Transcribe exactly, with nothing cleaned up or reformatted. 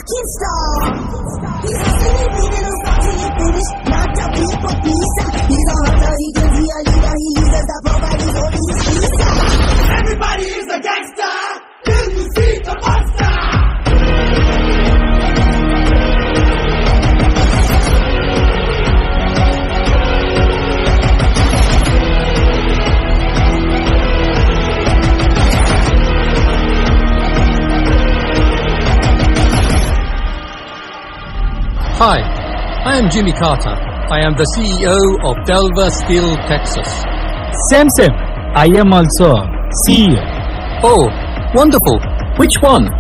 fucking star. He's a silly little star till you finish. Not a people pizza. He's a hunter, he can be a leader. He uses the provide his own pizza. Everybody is a gangster till you see the monster. Hi, I am Jimmy Carter. I am the C E O of Delver Steel, Texas. Same, same. I am also C E O. Oh, wonderful. Which one?